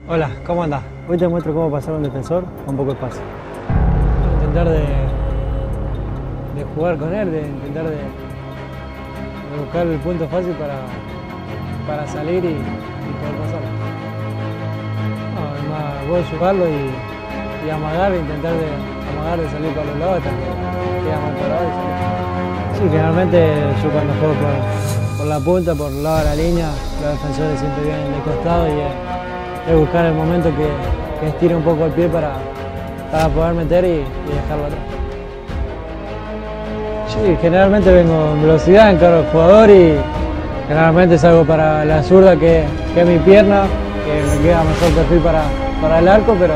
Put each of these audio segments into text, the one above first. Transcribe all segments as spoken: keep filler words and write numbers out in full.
Hola, ¿cómo andás? Hoy te muestro cómo pasar a un defensor con poco espacio. Intentar de, de jugar con él, de intentar de, de buscar el punto fácil para, para salir y, y poder pasar. No, además, vos ayudarlo y, y amagar, intentar de amagar de salir para los lados hasta que queda mal parado y salir. Sí, generalmente yo cuando juego por, por la punta, por el lado de la línea, los defensores siempre vienen de costado y eh, es buscar el momento que, que estire un poco el pie para, para poder meter y, y dejarlo atrás. Sí, generalmente vengo en velocidad, encaro al jugador y generalmente salgo para la zurda que, que es mi pierna, que me queda mejor perfil para, para el arco, pero,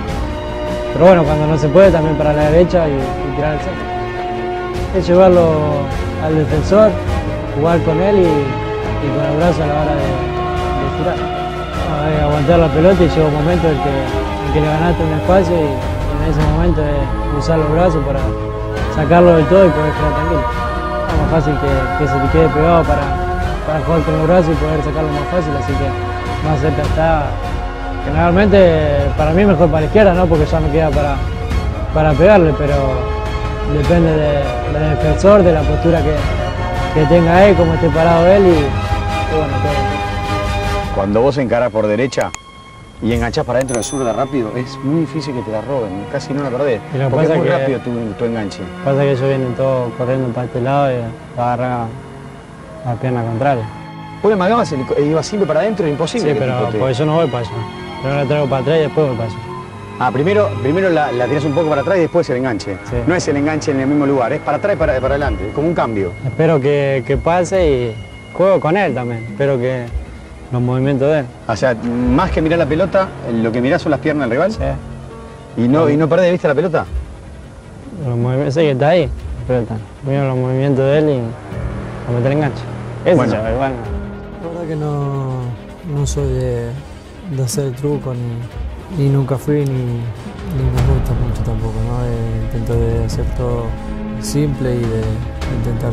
pero bueno, cuando no se puede también para la derecha y, y tirar el centro. Es llevarlo al defensor, jugar con él y, y con el brazo a la hora de, de girar. Eh, aguantar la pelota y llega un momento en que, en que le ganaste un espacio y en ese momento es usar los brazos para sacarlo del todo y poder girar tranquilo. Es más fácil que, que se te quede pegado para, para jugar con los brazos y poder sacarlo más fácil, así que más cerca está. Generalmente para mí mejor para la izquierda, ¿no? Porque ya me queda para, para pegarle, pero depende de, del defensor, de la postura que, que tenga él, cómo esté parado él y, y bueno, todo. Cuando vos encarás por derecha y enganchás para adentro de zurda rápido, es muy difícil que te la roben, casi no la perdés. Porque es muy que, rápido tu, tu enganche. Pasa que ellos vienen todos corriendo para este lado y va a agarrar la pierna contraria. Vos le amagabas y ibas siempre para adentro, es imposible. Sí, pero te... porque yo no voy para allá. Primero la traigo para atrás y después voy para allá. Ah, primero, primero la, la tirás un poco para atrás y después el enganche. Sí. No es el enganche en el mismo lugar, es para atrás y para, para adelante, es como un cambio. Espero que, que pase y juego con él también. Espero que los movimientos de él. O sea, más que mirar la pelota, lo que mirás son las piernas del rival. Sí. ¿Y no, ¿y no perdés de vista la pelota? Los movimientos, sí, que está ahí, la pelota. Miro los movimientos de él y a meter enganche. Ese bueno. ya, igual. La verdad que no, no soy de, de hacer el truco ni, ni nunca fui ni, ni me gusta mucho tampoco, ¿no? Eh, intento de hacer todo simple y de, de intentar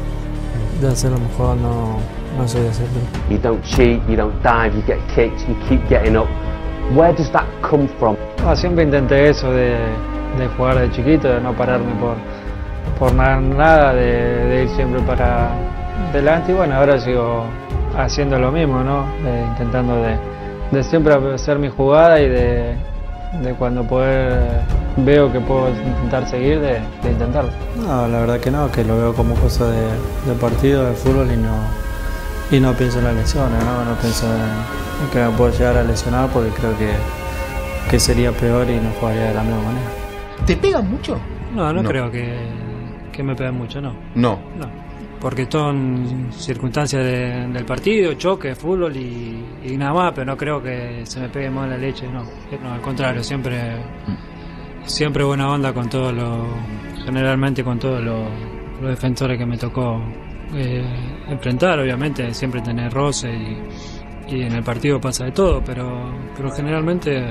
de, de hacerlo mejor, no, no soy de hacer truco. You don't cheat, you don't dive, you get kicked, you keep getting up. Where does that come from? No, siempre intenté eso de, de jugar de chiquito, de no pararme por, por nada, de, de ir siempre para delante y bueno, ahora sigo haciendo lo mismo, ¿no? Eh, intentando de, de siempre hacer mi jugada y de, de cuando poder, veo que puedo intentar seguir, de, de intentarlo. No, la verdad que no, que lo veo como cosa de, de partido, de fútbol y no, y no pienso en las lesiones, ¿no? No pienso en, en que me puedo llegar a lesionar porque creo que, que sería peor y no jugaría de la misma manera. ¿Te pegan mucho? No, no, no. creo que, que me peguen mucho, no. No. No. Porque son circunstancias de, del partido, choque, fútbol y, y nada más, pero no creo que se me pegue más la leche, no. No, al contrario, siempre, siempre buena onda con todos los, generalmente con todos los, los defensores que me tocó eh, enfrentar, obviamente, siempre tener roce y, y en el partido pasa de todo, pero, pero generalmente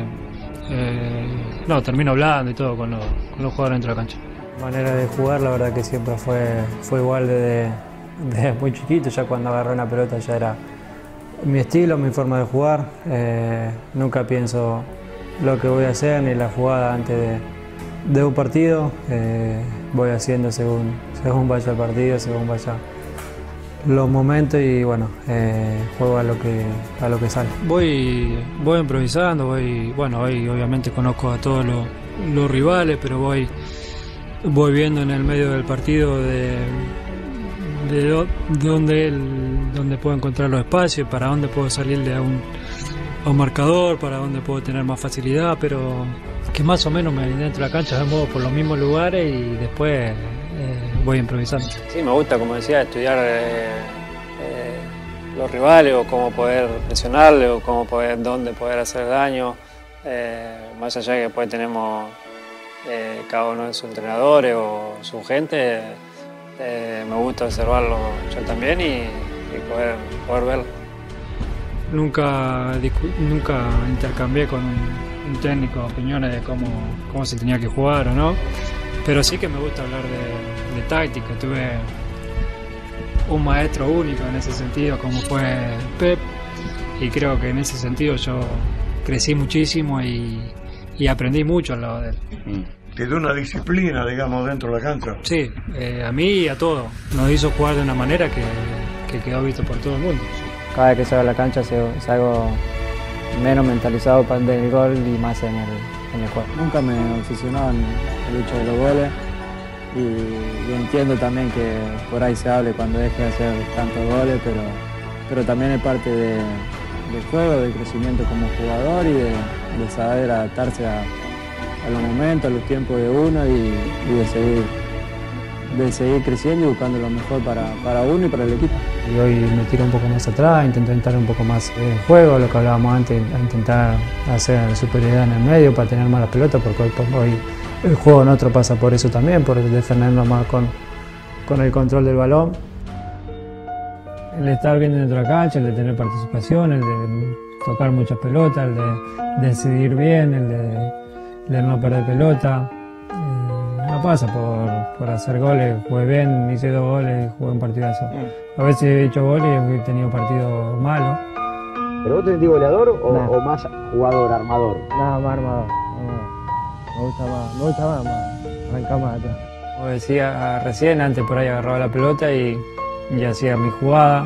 eh, no, termino hablando y todo con los, con los jugadores dentro de la cancha. Manera de jugar, la verdad que siempre fue, fue igual desde, desde muy chiquito, ya cuando agarré una pelota ya era mi estilo, mi forma de jugar. Eh, nunca pienso lo que voy a hacer ni la jugada antes de, de un partido. Eh, voy haciendo según, según vaya el partido, según vaya los momentos y bueno, eh, juego a lo que, a lo que sale. Voy, voy improvisando, voy, bueno, hoy obviamente conozco a todos los, los rivales, pero voy... Voy viendo en el medio del partido de, de, do, de dónde, el, dónde puedo encontrar los espacios, para dónde puedo salirle a un, a un marcador, para dónde puedo tener más facilidad, pero que más o menos me dentro de la cancha me muevo por los mismos lugares y después eh, voy improvisando. Sí, me gusta, como decía, estudiar eh, eh, los rivales o cómo poder presionarle o cómo poder, dónde poder hacer daño, eh, más allá que después tenemos... Eh, cada uno de sus entrenadores o su gente, eh, me gusta observarlo yo también y, y poder, poder verlo. Nunca, nunca intercambié con un, un técnico opiniones de cómo, cómo se tenía que jugar o no, pero sí que me gusta hablar de, de táctica. Tuve un maestro único en ese sentido como fue Pep y creo que en ese sentido yo crecí muchísimo y, y aprendí mucho al lado de él. Te dio una disciplina, digamos, dentro de la cancha. Sí, eh, a mí y a todos. Nos hizo jugar de una manera que, que quedó visto por todo el mundo. Cada vez que salgo a la cancha salgo menos mentalizado para el gol y más en el, en el juego. Nunca me obsesionaba en el hecho de los goles y, y entiendo también que por ahí se hable cuando deje de hacer tantos goles, pero, pero también es parte de, del juego, del crecimiento como jugador y de, de saber adaptarse a, a los momentos, a los tiempos de uno y, y de seguir de seguir creciendo y buscando lo mejor para, para uno y para el equipo. Y hoy me tiro un poco más atrás, intento entrar un poco más en juego, lo que hablábamos antes, intentar hacer superioridad en el medio para tener más la pelota, porque hoy, hoy el juego nuestro pasa por eso también, por defendernos más con, con el control del balón. El de estar bien dentro de la cancha, el de tener participación, el de tocar muchas pelotas, el de decidir bien, el de, el de no perder pelota. No pasa por, por hacer goles, jugué bien, hice dos goles y jugué un partidazo. A veces he hecho goles y he tenido partidos malos. ¿Pero vos te sentís goleador o, no. o más jugador, armador? Nada, más armador. Me gusta más, me gusta más, más arrancar más atrás. Como decía recién, antes por ahí agarraba la pelota y, y hacía mi jugada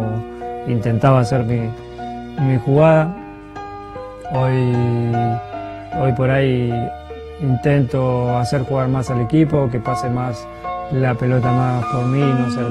o intentaba hacer mi, mi jugada. Hoy, hoy por ahí intento hacer jugar más al equipo, que pase más la pelota más por mí, no ser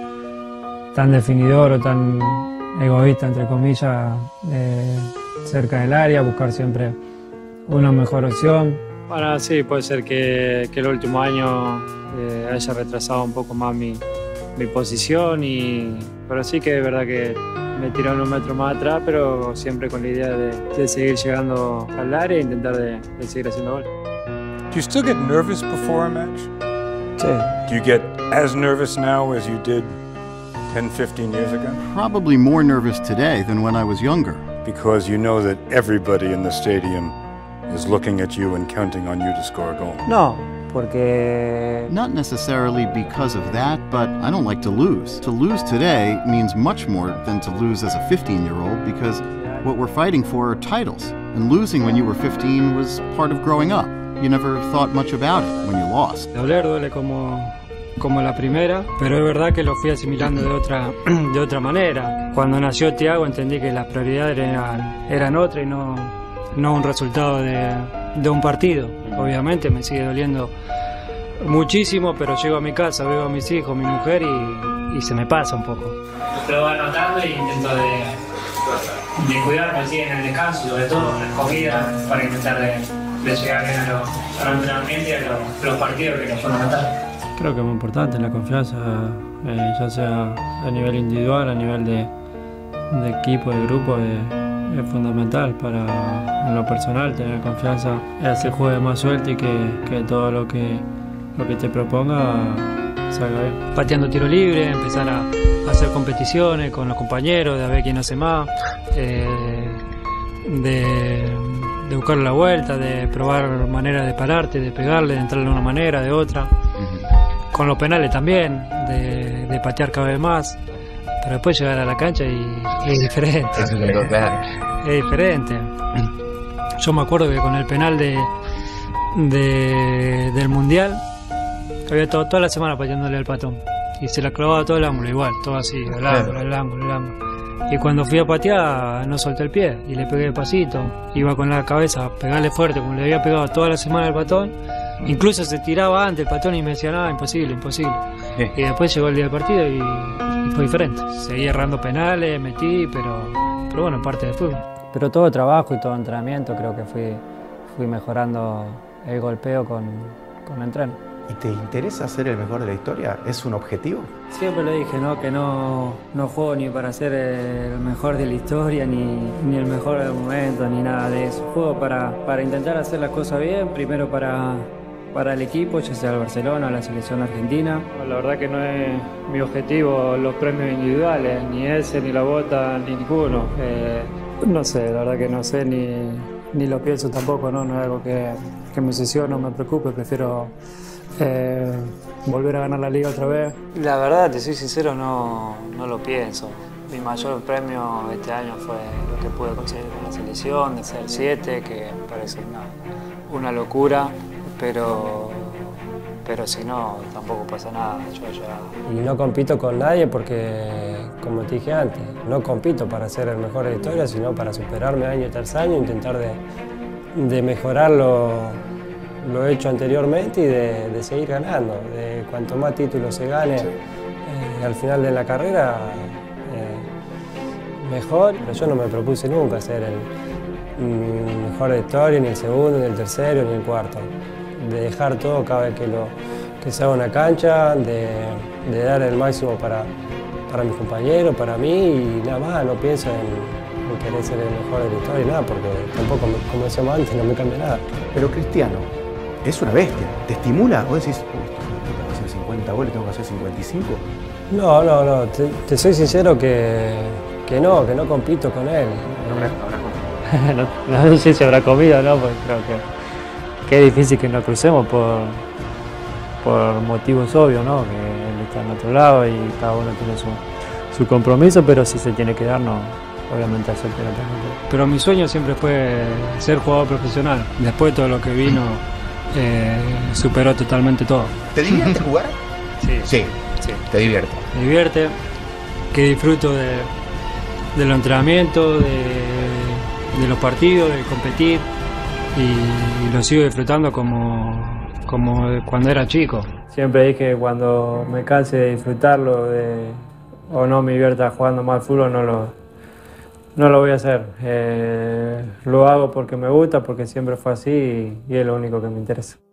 tan, tan definidor o tan egoísta, entre comillas, eh, cerca del área, buscar siempre una mejor opción. Bueno, sí, puede ser que, que el último año eh, haya retrasado un poco más mi, mi posición, y, pero sí que es verdad que me tiraron un metro más atrás, pero siempre con la idea de, de seguir llegando al área e intentar de, de seguir haciendo gol. Do you still get nervous before a match? Sí. Do you get as nervous now as you did ten, fifteen years ago? Probably more nervous today than when I was younger. Because you know that everybody in the stadium is looking at you and counting on you to score a goal. No, porque... Not necessarily because of that, but I don't like to lose. To lose today means much more than to lose as a fifteen-year-old, because what we're fighting for are titles. And losing when you were fifteen was part of growing up. You never thought much about it when you lost. Doler duele como, como la primera, pero es verdad que lo fui asimilando de otra, de otra manera. Cuando nació Thiago entendí que las prioridades eran, eran otras y no, no un resultado de, de un partido. Obviamente me sigue doliendo muchísimo, pero llego a mi casa, veo a mis hijos, mi mujer y, y se me pasa un poco. Lo voy anotando y intento de, de cuidarme así en el descanso, sobre todo en la comida, para intentar de... de llegar bien a los, a los entrenamientos y a los, los partidos que nos fundamental. Creo que es muy importante la confianza, eh, ya sea a nivel individual, a nivel de, de equipo, de grupo, es, es fundamental para, en lo personal, tener confianza, hacer juegue más suelto y que, que todo lo que, lo que te proponga salga bien. Pateando tiro libre, empezar a, a hacer competiciones con los compañeros, de a ver quién hace más, eh, de... de buscar la vuelta, de probar maneras de pararte, de pegarle, de entrar de una manera, de otra. Uh-huh. Con los penales también, de, de patear cada vez más, pero después llegar a la cancha y, y es diferente. Eso es lo claro. Es diferente. Yo me acuerdo que con el penal de, de del Mundial, había todo, toda la semana pateándole al Patón, y se la clavaba todo el ángulo igual, todo así, el ángulo, el ángulo, el ángulo. Y cuando fui a patear no solté el pie y le pegué de pasito, iba con la cabeza a pegarle fuerte como le había pegado toda la semana al Patón, incluso se tiraba antes el Patón y me decía, no, imposible, imposible. Y después llegó el día del partido y, y fue diferente. Seguí errando penales, metí, pero, pero bueno, parte del fútbol. Pero todo trabajo y todo entrenamiento, creo que fui, fui mejorando el golpeo con, con entreno. ¿Y te interesa ser el mejor de la historia? ¿Es un objetivo? Siempre lo dije, ¿no? Que no, no juego ni para ser el mejor de la historia, ni, ni el mejor del momento, ni nada de eso. Juego para, para intentar hacer las cosas bien, primero para, para el equipo, ya sea el Barcelona o la selección argentina. La verdad que no es mi objetivo los premios individuales, ni ese, ni la bota, ni ninguno. Eh, no sé, la verdad que no sé, ni, ni lo pienso tampoco, ¿no? No es algo que, que me obsesione, no me preocupe, prefiero... Eh, volver a ganar la liga otra vez. La verdad, te soy sincero, no, no lo pienso. Mi mayor premio este año fue lo que pude conseguir con la selección, de ser siete, que parece una, una locura, pero, pero si no, tampoco pasa nada. Yo ya... Y no compito con nadie porque, como te dije antes, no compito para ser el mejor de la historia, sino para superarme año tras año, intentar de, de mejorar lo, lo hecho anteriormente y de, de seguir ganando. De cuanto más títulos se gane eh, al final de la carrera, mejor, pero yo no me propuse nunca ser el mejor de historia, ni el segundo, ni el tercero, ni el cuarto. De dejar todo cada vez que, lo, que se haga una cancha, de, de dar el máximo para, para mis compañeros, para mí y nada más, no pienso en, en querer ser el mejor de la historia, nada, porque tampoco, como decíamos antes, no me cambia nada. Pero Cristiano es una bestia, ¿te estimula? ¿Vos decís, tengo que hacer cincuenta goles, tengo que hacer cincuenta y cinco? No, no, no, te, te soy sincero que, que no, que no compito con él. no, no sé si habrá comido, ¿no? Porque creo que, que es difícil que nos crucemos por, por motivos obvios, ¿no? Que él está en otro lado y cada uno tiene su, su compromiso, pero si se tiene que dar, no, obviamente acepto la pregunta. Pero mi sueño siempre fue ser jugador profesional. Después de todo lo que vino, eh, superó totalmente todo. ¿Te divierte jugar? Sí. Sí. Sí. ¿Te divierte? Me divierte, que disfruto de, de los entrenamientos, de, de los partidos, de competir y, y lo sigo disfrutando como, como cuando era chico. Siempre dije que cuando me canse de disfrutarlo de, o no me divierta jugando más fútbol, no lo, no lo voy a hacer. Eh, lo hago porque me gusta, porque siempre fue así y, y es lo único que me interesa.